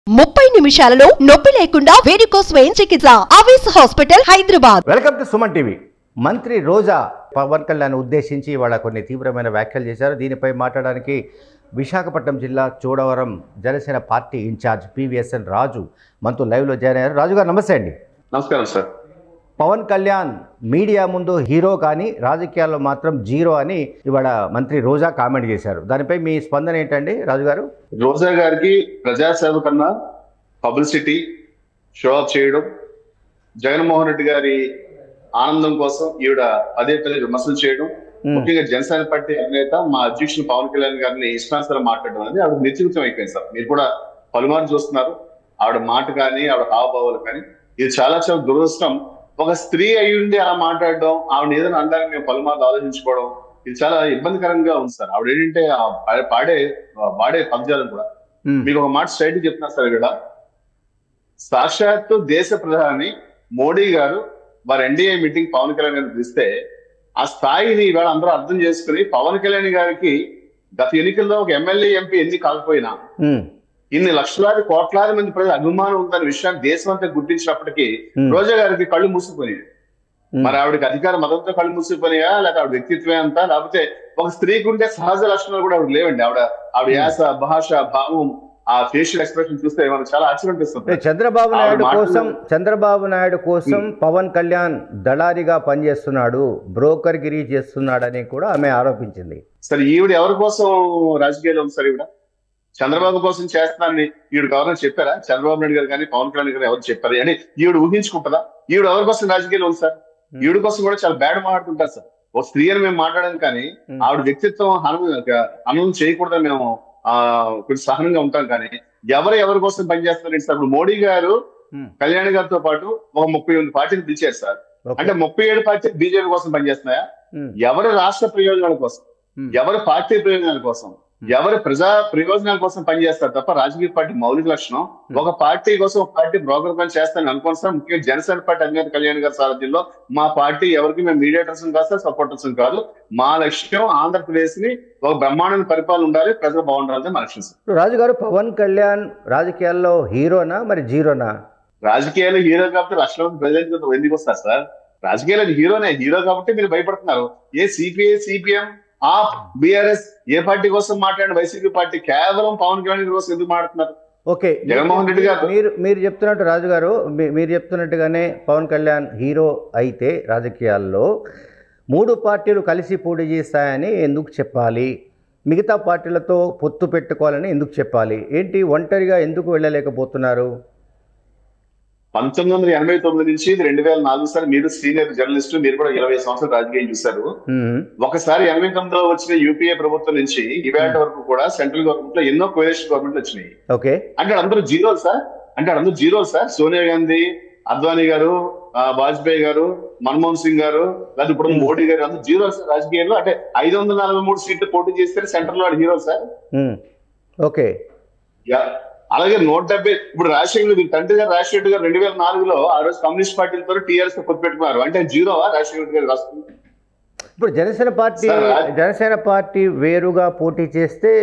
30 నిమిషాలలో నొప్పి లేకుండా వేడికోస్ స్వయం చికిత్స ఆవేశ hospital Hyderabad. Welcome to Suman TV. మంత్రి రోజా పవన్ కళ్యాణ్ ఉద్దేశించి వాళ్ళ కొన్ని తీవ్రమైన వ్యాఖ్యలు చేశారు. దీనిపై మాట్లాడడానికి విశాఖపట్నం జిల్లా Chodavaram Janasena party in charge PVSN Raju మనతో లైవ్లో జాయిన్ అయ్యారు. రాజు గారు నమస్తే అండి. నమస్కారం సార్. పవన్ కళ్యాణ్ మీడియా ముందు హీరో కానీ రాజకీయాల్లో మాత్రం జీరో అని ఇవాళ మంత్రి రోజా కామెంట్ చేశారు. దానిపై మీ స్పందన ఏంటండి రాజు గారు? రోజా గారికి ప్రజాసేవ కన్నా పబ్లిసిటీ షో ఆఫ్ చేయడం, జగన్మోహన్ రెడ్డి గారి ఆనందం కోసం ఈవిడ పదే విమర్శలు చేయడం, ముఖ్యంగా జనసేన పార్టీ అధినేత మా అధ్యక్షులు పవన్ కళ్యాణ్ గారిని ఇష్టానుసారం మాట్లాడడం అనేది ఆవిడ నిశ్చితం అయిపోయింది సార్. మీరు కూడా పలుమార్లు చూస్తున్నారు ఆవిడ మాట కానీ ఆవిడ హావభావాలు కానీ. ఇది చాలా చాలా దురదృష్టం. ఒక స్త్రీ అయ్యుండి అలా మాట్లాడడం, ఆవిడ ఏదైనా అనడానికి మేము పలుమార్లు ఆలోచించుకోవడం, ఇది చాలా ఇబ్బందికరంగా ఉంది సార్. ఆవిడ ఏంటంటే వాడే పద్యాలు కూడా మీకు ఒక మాట స్ట్రైట్ చెప్తున్నారు సార్. ఇక్కడ సాక్షాత్తు దేశ ప్రధాని మోడీ గారు వారి NDA మీటింగ్ పవన్ కళ్యాణ్ గారిని పిలిస్తే ఆ స్థాయిని ఇవాళ అందరూ అర్థం చేసుకుని పవన్ కళ్యాణ్ గారికి గత ఎన్నికల్లో ఒక ఎమ్మెల్యే ఎంపీ ఎన్ని కాకపోయినా ఇన్ని లక్షలాది కోట్లాది మంది ప్రజల అభిమానం ఉందన్న విషయాన్ని దేశం అంతా గుర్తించినప్పటికీ రోజా గారికి కళ్ళు మూసిపోయాయి. మరి ఆవిడకి అధికార మతంతో కళ్ళు మూసిపోయాయా, లేకపోతే ఆవిడ వ్యక్తిత్వమే అంతా, లేకపోతే ఒక స్త్రీకి ఉంటే సహజ లక్షణాలు కూడా ఆవిడ లేవండి. ఆవిడ యాస, భాష, భావం, ఆ ఫేషియల్ ఎక్స్ప్రెషన్ చూస్తే మనకు చాలా ఆశ్చర్యం అనిపిస్తుంది. చంద్రబాబు నాయుడు కోసం పవన్ కళ్యాణ్ దళారిగా పనిచేస్తున్నాడు, బ్రోకర్ గిరి చేస్తున్నాడని కూడా ఆమె ఆరోపించింది. సరే ఈవిడ ఎవరి కోసం రాజకీయాల్లో ఉంది సార్? ఈవిడ చంద్రబాబు కోసం చేస్తున్నారని ఈవిడ ఎవరైనా చెప్పారా? చంద్రబాబు నాయుడు గారు కానీ పవన్ కళ్యాణ్ గారు ఎవరు చెప్పారు అని ఈవిడ ఊహించుకుంటుందా? ఈవిడ ఎవరి కోసం రాజకీయాలు ఉంది సార్? ఈవిడ కోసం కూడా చాలా బ్యాడ్ మాట్లాడుతుంటారు సార్. ఒక స్త్రీ అని మేము మాట్లాడాం కానీ ఆవిడ వ్యక్తిత్వం హనం చేయకూడదని మేము కొంచెం సహనంగా ఉంటాం. కానీ ఎవరి కోసం పనిచేస్తున్నారు సార్? ఇప్పుడు మోడీ గారు కళ్యాణ్ గారితో పాటు ఒక 38 పార్టీలు పిలిచారు సార్. అంటే 37 పార్టీలు బీజేపీ కోసం పనిచేస్తున్నాయా? ఎవరి రాష్ట్ర ప్రయోజనాల కోసం, ఎవరి పార్టీ ప్రయోజనాల కోసం, ఎవరి ప్రజా ప్రయోజనాల కోసం పనిచేస్తారు తప్ప రాజకీయ పార్టీ మౌలిక లక్షణం ఒక పార్టీ కోసం ఒక పార్టీ బ్రోకర్ పని చేస్తానని అనుకోండి సార్. ముఖ్యంగా జనసేన పార్టీ అధినేత కళ్యాణ్ గారి సారథ్యంలో మా పార్టీ ఎవరికి మేము మీడియేటర్స్ కాదు సార్, సపోర్టర్స్ కాదు. మా లక్ష్యం ఆంధ్రప్రదేశ్ ని ఒక బ్రహ్మాండమైన పరిపాలన ఉండాలి, ప్రజలు బాగుండాలి మా లక్ష్యం సార్. రాజు గారు, పవన్ కళ్యాణ్ రాజకీయాల్లో హీరోనా మరి జీరోనా? రాజకీయాలు హీరో కాబట్టి లక్షల మంది ప్రజలకు ఎందుకు వస్తారు సార్? రాజకీయాలు హీరోనే. హీరో కాబట్టి మీరు భయపడుతున్నారు. ఏ CPI, CPM, BRS ఏ పార్టీ కోసం మాట్లాడిన వైసీపీ పార్టీ కేవలం పవన్ కళ్యాణ్ కోసం ఎందుకు మాట్లాడుతున్నారు? ఓకే, జగన్మోహన్ రెడ్డి గారు మీరు చెప్తున్నట్టు రాజు గారు, మీరు చెప్తున్నట్టుగానే పవన్ కళ్యాణ్ హీరో అయితే రాజకీయాల్లో 3 పార్టీలు కలిసి పోటీ చేస్తాయని ఎందుకు చెప్పాలి? మిగతా పార్టీలతో పొత్తు పెట్టుకోవాలని ఎందుకు చెప్పాలి? ఏంటి ఒంటరిగా ఎందుకు వెళ్ళలేకపోతున్నారు? 1989 నుంచి 2004 సార్. మీరు సీనియర్ జర్నలిస్ట్, మీరు కూడా 20 సంవత్సరాలు రాజకీయం చూశారు. ఒకసారి 89లో వచ్చిన UPA ప్రభుత్వం నుంచి ఇవాళ వరకు కూడా సెంట్రల్ గవర్నమెంట్ లో ఎన్నో కోalition గవర్నమెంట్ వచ్చినాయి. ఓకే, అంటే అందరూ జీరోలు సార్. సోనియా గాంధీ, అద్వానీ గారు, వాజ్పేయి గారు, మన్మోహన్ సింగ్ గారు, లేదా ఇప్పుడు మోడీ గారు, అందరూ జీరోలు సార్ రాజకీయాల్లో. అంటే 543 సీట్లు పోటీ చేస్తే సెంట్రల్ లో హీరో సార్. ఓకే, అలాగే 170 ఇప్పుడు రాజశేఖర్ తండ్రి గారు రాజశేఖర్ గారు 2004లో ఆ రోజు కమ్యూనిస్ట్ పార్టీలతో TRS తో పొత్తు పెట్టుకున్నారు. అంటే జీరోవా రాజశేఖర్ గారు రాస్తుంది? ఇప్పుడు జనసేన పార్టీ వేరుగా పోటీ చేస్తే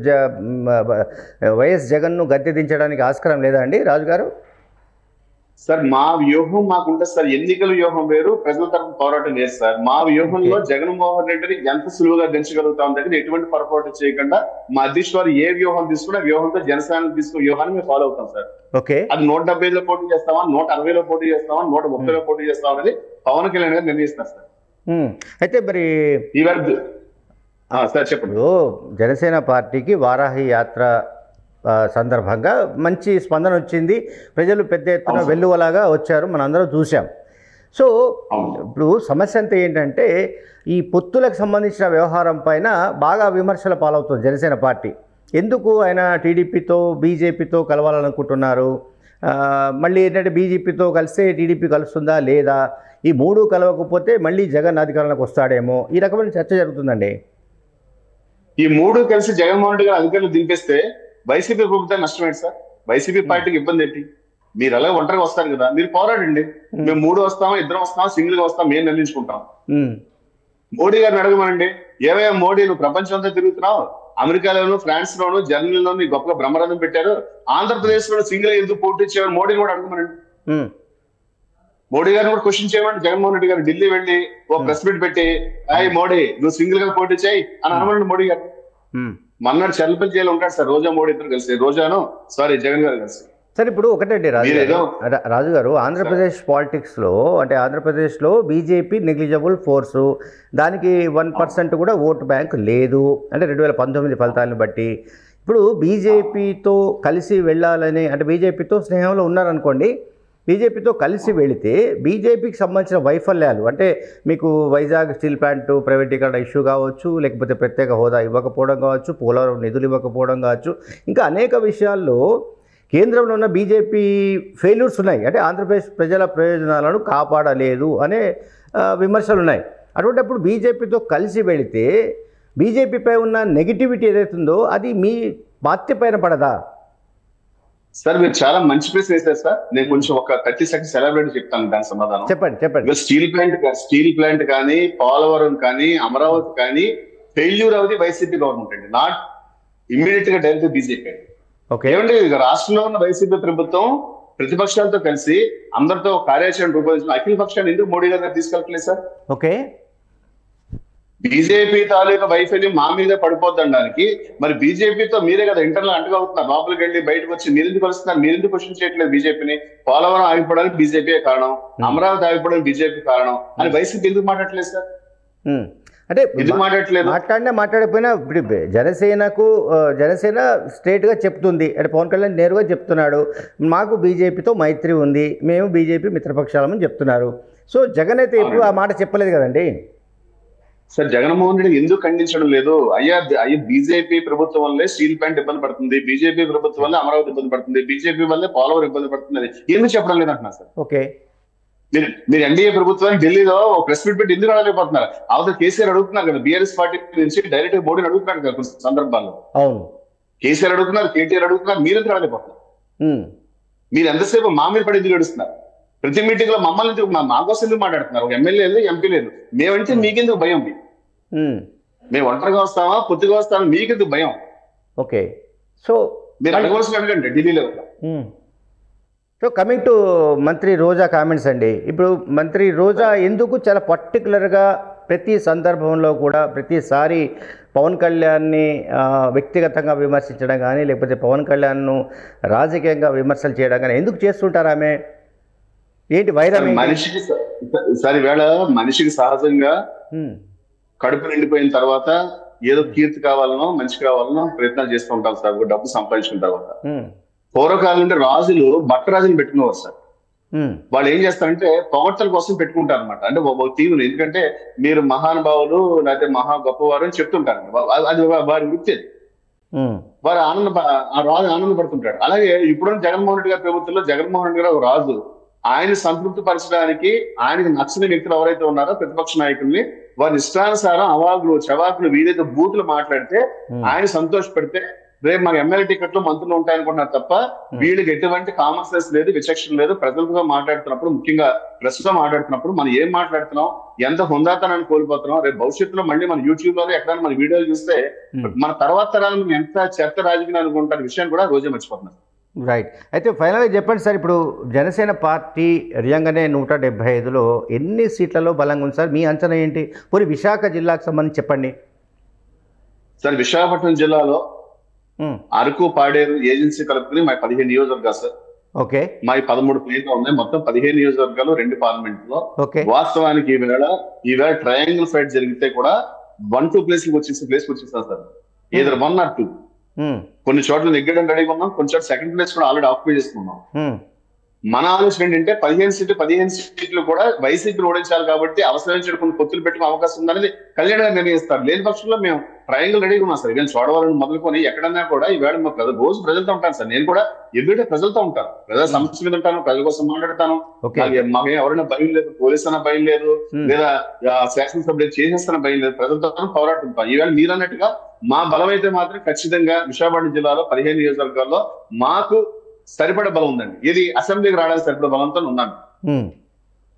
వైఎస్ జగన్ను గద్దె దించడానికి ఆస్కారం లేదా అండి రాజు గారు? సార్ మా వ్యూహం మాకుంటే సార్. ఎన్నికల వ్యూహం వేరు, ప్రజల తరఫున పోరాటం వేరు సార్. మా వ్యూహంలో జగన్మోహన్ రెడ్డిని ఎంత సులువుగా దించగలుగుతాం దగ్గర ఎటువంటి పొరపాటు చేయకుండా మా అధ్యక్షుడు వారు ఏ వ్యూహం తీసుకున్నా వ్యూహంతో జనసేన తీసుకున్న వ్యూహాన్ని మేము ఫాలో అవుతాం సార్. ఓకే, అది 170లో పోటీ చేస్తామా, 160లో పోటీ చేస్తామా, 130లో పోటీ చేస్తామా అనేది పవన్ కళ్యాణ్ గారు నిర్ణయిస్తారు సార్. అయితే మరి సార్ చెప్పండి. జనసేన పార్టీకి వారాహి యాత్ర సందర్భంగా మంచి స్పందన వచ్చింది. ప్రజలు పెద్ద ఎత్తున వెల్లువలాగా వచ్చారు, మనందరం చూసాం. సో ఇప్పుడు సమస్య అంతా ఏంటంటే ఈ పొత్తులకు సంబంధించిన వ్యవహారం పైన బాగా విమర్శల పాలవుతుంది జనసేన పార్టీ. ఎందుకు ఆయన టీడీపీతో బీజేపీతో కలవాలనుకుంటున్నారు? మళ్ళీ ఏంటంటే బీజేపీతో కలిస్తే టీడీపీ కలుస్తుందా లేదా? ఈ 3 కలవకపోతే మళ్ళీ జగన్ అధికారంలోకి వస్తాడేమో, ఈ రకమైన చర్చ జరుగుతుందండి. ఈ 3 కలిసి జగన్మోహన్ రెడ్డి గారు అధికారులు దింపేస్తే వైసీపీ ప్రభుత్వానికి నష్టమేంటి సార్? వైసీపీ పార్టీకి ఇబ్బంది ఏంటి? మీరు అలాగే ఒంటరిగా వస్తారు కదా, మీరు పోరాడండి. మేము 3 వస్తామా, 2 వస్తామా, సింగిల్ గా వస్తాం, మేము నిర్ణయించుకుంటాం. మోడీ గారిని అడగమనండి. ఏవయ్యా మోడీ, నువ్వు ప్రపంచం అంతా తిరుగుతున్నావు, అమెరికాలోను ఫ్రాన్స్ లోను జర్మనీలోను గొప్ప బ్రహ్మరథం పెట్టారు. ఆంధ్రప్రదేశ్ లో సింగిల్ ఎందుకు పోటీ ఇచ్చారు మోడీని కూడా అడగమనండి. మోడీ గారిని కూడా క్వశ్చన్ చేయమండి. జగన్మోహన్ రెడ్డి గారు ఢిల్లీ వెళ్ళి ఒక ప్రెస్ మీట్ పెట్టి మోడీ నువ్వు సింగిల్ గా పోటీ చేయి అని అనమనండి మోడీ గారు. మన్నాడు చర్లపల్లి జైలు ఉంటాడు సార్ రోజా మోడీ ఇద్దరు కలిసి, జగన్ గారు కలిసి. సార్ ఇప్పుడు ఒకటండి రాజు గారు, ఆంధ్రప్రదేశ్ పాలిటిక్స్లో అంటే ఆంధ్రప్రదేశ్లో బీజేపీ నెగ్లిజబుల్ ఫోర్సు, దానికి 1% కూడా ఓటు బ్యాంక్ లేదు అంటే 2019 ఫలితాలను బట్టి. ఇప్పుడు బీజేపీతో కలిసి వెళ్ళాలని అంటే బీజేపీతో స్నేహంలో ఉన్నారనుకోండి, బీజేపీతో కలిసి వెళితే బీజేపీకి సంబంధించిన వైఫల్యాలు అంటే మీకు వైజాగ్ స్టీల్ ప్లాంట్ ప్రైవేటీకరణ ఇష్యూ కావచ్చు, లేకపోతే ప్రత్యేక హోదా ఇవ్వకపోవడం కావచ్చు, పోలవరం నిధులు ఇవ్వకపోవడం కావచ్చు, ఇంకా అనేక విషయాల్లో కేంద్రంలో ఉన్న బీజేపీ ఫెయిల్యూర్స్ ఉన్నాయి. అంటే ఆంధ్రప్రదేశ్ ప్రజల ప్రయోజనాలను కాపాడలేదు అనే విమర్శలు ఉన్నాయి. అటువంటిప్పుడు బీజేపీతో కలిసి వెళితే బీజేపీపై ఉన్న నెగిటివిటీ ఏదైతుందో అది మీ పార్టీ పైన పడదా? సార్ మీరు చాలా మంచి ప్రశ్న వేశారు సార్. నేను కొంచెం ఒక 30 సెకండ్స్ సెలబ్రేట్ చెప్తాను దాని సమాధానం. చెప్పండి. స్టీల్ ప్లాంట్ కానీ, పోలవరం కానీ, అమరావతి కానీ ఫెయిల్యూర్ అవుతుంది వైసీపీ గవర్నమెంట్ అండి, నాట్ ఇమ్మీడియట్ గా డైరెక్ట్ బీజేపీ అండి. ఏమంటే రాష్ట్రంలో ఉన్న వైసీపీ ప్రభుత్వం ప్రతిపక్షాలతో కలిసి అందరితో కార్యాచరణ రూపొందించిన అఖిల పక్షాన్ని ఎందుకు మోడీ గారు తీసుకెళ్ళట్లేదు సార్? ఓకే, బీజేపీ తాలూకా వైఫల్యం మా మీద పడిపోద్దడానికి మరి బీజేపీతో మీరే కదా ఇంటర్నల్ అంటగా అవుతున్నారు. లోపలికి వెళ్ళి బయటకు వచ్చి మీరెందుకు కలుస్తున్నారు, మీరెందుకు క్వశ్చన్ చేయట్లేదు బీజేపీని? పోలవరం ఆగిపోవడానికి బీజేపీ కారణం, అమరావతి ఆగిపోవడానికి బీజేపీ కారణం అని వైసీపీ ఎందుకు మాట్లాడట్లేదు సార్? అంటే మాట్లాడకపోయినా ఇప్పుడు జనసేన స్ట్రేట్గా చెప్తుంది, అంటే పవన్ కళ్యాణ్ నేరుగా చెప్తున్నాడు మాకు బీజేపీతో మైత్రి ఉంది, మేము బీజేపీ మిత్రపక్షాలమని చెప్తున్నారు. సో జగన్ అయితే ఎప్పుడు ఆ మాట చెప్పలేదు కదండి సార్. జగన్మోహన్ రెడ్డి ఎందుకు ఖండించడం లేదు? అయ్యా బీజేపీ ప్రభుత్వం వల్లే స్టీల్ ప్లాంట్ ఇబ్బంది పడుతుంది, బీజేపీ ప్రభుత్వం వల్లే అమరావతి ఇబ్బంది పడుతుంది, బీజేపీ వల్లే పోలవరం ఇబ్బంది పడుతుంది, ఎందుకు చెప్పడం లేదంటున్నారు సార్. ఓకే, మీరు ఎన్డీఏ ప్రభుత్వాన్ని ఢిల్లీలో ప్రెస్ మీట్ పెట్టి ఎందుకు అడగలేకపోతున్నారు? అవతల కేసీఆర్ అడుగుతున్నారు కదా, బీఆర్ఎస్ పార్టీ నుంచి డైరెక్ట్ గా మోడీని అడుగుతున్నారు కదా కొన్ని సందర్భాల్లో. అవును, కేసీఆర్ అడుగుతున్నారు, కేటీఆర్ అడుగుతున్నారు, మీరు ఎందుకు అడగలేకపోతున్నారు? మీరు ఎంతసేపు మా మీద పడి ఎందుకు అడుగుతున్నారు? ప్రతి మీటింగ్ లో మమ్మల్ని మా కోసం ఎందుకు మాట్లాడుతున్నారు? ఒక ఎమ్మెల్యే లేదు, ఎంపీ లేదు, మేమంటే మీకెందుకు భయం? మేము ఒంటరిగా వస్తామా పొత్తుగా వస్తామా మీకెందుకు భయం? ఓకే, సో మీరు అడగవలసిన అడగండి ఢిల్లీలో. సో కమింగ్ టు మంత్రి రోజా కామెంట్స్ అండి. ఇప్పుడు మంత్రి రోజా ఎందుకు చాలా పర్టికులర్గా ప్రతి సందర్భంలో కూడా ప్రతిసారి పవన్ కళ్యాణ్ని వ్యక్తిగతంగా విమర్శించడం కానీ లేకపోతే పవన్ కళ్యాణ్ను రాజకీయంగా విమర్శలు చేయడం కానీ ఎందుకు చేస్తుంటారు ఆమె? ఏంటి వైరం? మనిషికి సరే వేళ మనిషికి సహజంగా కడుపు నిండిపోయిన తర్వాత ఏదో కీర్తి కావాలనో మంచి కావాలనో ప్రయత్నాలు చేస్తూ ఉంటారు సార్, డబ్బు సంపాదించుకున్న తర్వాత. పూర్వకాలం నుండి రాజులు బట్టరాజులు పెట్టుకునేవారు సార్. వాళ్ళు ఏం చేస్తారంటే పొగడ్తల కోసం పెట్టుకుంటారు అనమాట. అంటే తీరును, ఎందుకంటే మీరు మహానుభావులు లేకపోతే మహా గొప్పవారు అని చెప్తుంటారు, అది వారి వృత్తి, వారు రాజు ఆనందపడుతుంటాడు. అలాగే ఇప్పుడున్న జగన్మోహన్ రెడ్డి గారి ప్రభుత్వంలో జగన్మోహన్ రెడ్డి గారు ఒక రాజు, ఆయన సంతృప్తి పరచడానికి ఆయనకు నచ్చిన వ్యక్తులు ఎవరైతే ఉన్నారో ప్రతిపక్ష నాయకుల్ని వారి ఇష్టానుసారం అవాకులు చవాకులు వీలైతే బూతులు మాట్లాడితే ఆయన సంతోషపెడితే రేపు మాకు ఎమ్మెల్యే టికెట్లు మంత్రులు ఉంటాయనుకుంటున్నారు తప్ప వీళ్ళకి ఎటువంటి కామన్ సెన్స్ లేదు, విచక్షణ లేదు. ప్రజలతో మాట్లాడుతున్నప్పుడు, ముఖ్యంగా ప్రెస్ తో మాట్లాడుతున్నప్పుడు మనం ఏం మాట్లాడుతున్నాం, ఎంత హుందాతనాన్ని కోల్పోతున్నాం, రేపు భవిష్యత్తులో మళ్ళీ మన యూట్యూబ్ లో ఎక్కడైనా మన వీడియోలు చూస్తే మన తర్వాత తరాలను ఎంత చెత్త రాజకీయం అనుకుంటారు విషయాన్ని కూడా రోజే మర్చిపోతున్నారు. రైట్. అయితే ఫైనల్గా చెప్పండి సార్, ఇప్పుడు జనసేన పార్టీ రియంగానే 175లో ఎన్ని సీట్లలో బలంగా ఉంది సార్? మీ అంచనా ఏంటి? పోనీ విశాఖ జిల్లాకు సంబంధించి చెప్పండి సార్. విశాఖపట్నం జిల్లాలో అరకు, పాడేరు ఏజెన్సీ కలుపుకుని మా 15 నియోజకవర్గాలు సార్. ఓకే, మా 13 ప్లేస్లు ఉన్నాయి, మొత్తం 15 నియోజకవర్గాలు 2 పార్లమెంట్ లో. వాస్తవానికి ఈవేళ ట్రయాంగిల్ ఫైట్ జరిగితే కూడా 1-2 ప్లేస్కి వచ్చేస్తాం సార్, either 1 or 2. కొన్ని చోట్ల నెగ్గడం రెడీగా ఉన్నాం, కొన్ని చోట్ల సెకండ్ ప్లేస్ కూడా ఆల్రెడీ ఆక్యుపై చేసుకున్నాం. మన ఆలోచన ఏంటంటే 15 సీట్లు కూడా వైసీపీ ఓడించాలి కాబట్టి అవసరమైన కొన్ని పొత్తులు పెట్టుకునే అవకాశం ఉందనేది కళ్యాణ్ గారు నిర్ణయిస్తారు. లేని పక్షంలో మేము ట్రయాంగిల్ రెడీగా ఉన్నాం సార్. ఇవన్నీ చూడవాలని మొదలుకొని ఎక్కడన్నా కూడా ఈవేళ రోజు ప్రజలతో ఉంటాను సార్. నేను కూడా ఎవ్రీడే ప్రజలతో ఉంటాను, ప్రజల సమస్య మీద ఉంటాను, ప్రజల కోసం మాట్లాడతాను. మాకు ఎవరైనా భయం లేదు, పోలీసు అన్న భయం లేదు, లేదా శాసనసభ్యులు చేసేస్తున్న భయం లేదు, ప్రజలతో పోరాడుతుంటాం. ఈవేళ మీరు అన్నట్టుగా మా బలం అయితే మాత్రం ఖచ్చితంగా విశాఖపట్నం జిల్లాలో 15 నియోజకవర్గాల్లో మాకు సరిపడ బలం ఉందండి. ఇది అసెంబ్లీకి రావడానికి సరిపడ బలంతో ఉన్నాను.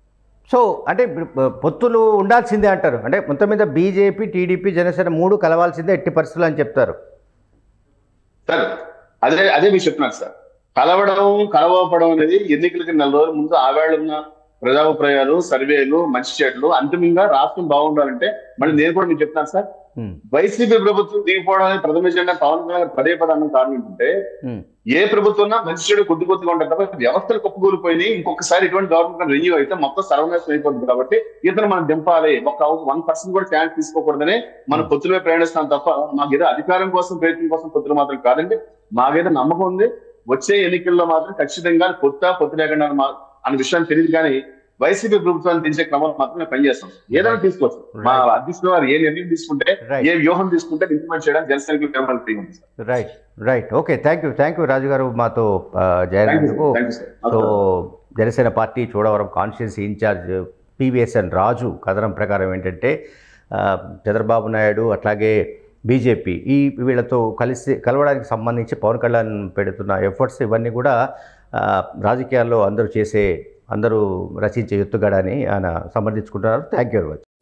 సో అంటే పొత్తులు ఉండాల్సిందే అంటారు, అంటే మొత్తం మీద బీజేపీ టీడీపీ జనసేన 3 కలవాల్సిందే ఎట్టి పరిస్థితులు అని చెప్తారు. సార్ అదే మీరు చెప్తున్నారు సార్. కలవపడం అనేది ఎన్నికలకి 4 రోజుల ముందు ఆవేళ ప్రజాభిప్రాయాలు, సర్వేలు, మంచి చెట్లు, అంతిమంగా రాష్ట్రం బాగుండాలంటే మళ్ళీ నేను కూడా మీకు చెప్తున్నాను సార్, వైసీపీ ప్రభుత్వం దిగిపోవడం అనేది ప్రథమ ఎజెండా పవన్ కళ్యాణ్ పదే అన్న కారణం ఏంటంటే ఏ ప్రభుత్వం మంచి చెడు కొద్దిగా ఉంటారు తప్ప వ్యవస్థలు కుప్పకూలిపోయి ఇంకొకసారి ఇటువంటి గవర్నమెంట్ రెన్యూ అయితే మొత్తం సర్వనాశనం అయిపోతుంది. కాబట్టి ఇతను మనం దింపాలి, ఒక 1% కూడా ఛాన్స్ తీసుకోకూడదని మనం పొత్తులే ప్రయాణిస్తాం తప్ప మాకేదో అధికారం కోసం ప్రయత్నం కోసం పొత్తులు మాత్రం కాదండి. మాకేదో నమ్మకం ఉంది, వచ్చే ఎన్నికల్లో మాత్రం ఖచ్చితంగా పొత్తు లేకుండా అన్న విషయాన్ని తెలియదు. కానీ వైసీపీ ప్రభుత్వాన్ని దించే క్రమంలో మాత్రమే పనిచేస్తాం. ఏదైనా తీసుకోవచ్చు, మా అధ్యక్షులు వారు ఏ నిర్ణయం తీసుకుంటే, ఏ వ్యూహం తీసుకుంటే ఇంప్లిమెంట్ చేయడానికి Janasena. Right okay, thank you Raju గారు మాతో జాయిన్ అయినందుకు. So Janasena party Chodavaram constituency in charge PVSN Raju కథనం ప్రకారం ఏంటంటే చంద్రబాబు నాయుడు అట్లాగే బీజేపీ వీళ్ళతో కలవడానికి సంబంధించి పవన్ కళ్యాణ్ పెడుతున్న ఎఫర్ట్స్ ఇవన్నీ కూడా రాజకీయాల్లో అందరూ రచించే ఎత్తుగడని ఆయన సమర్థించుకుంటున్నారు. Thank you very much.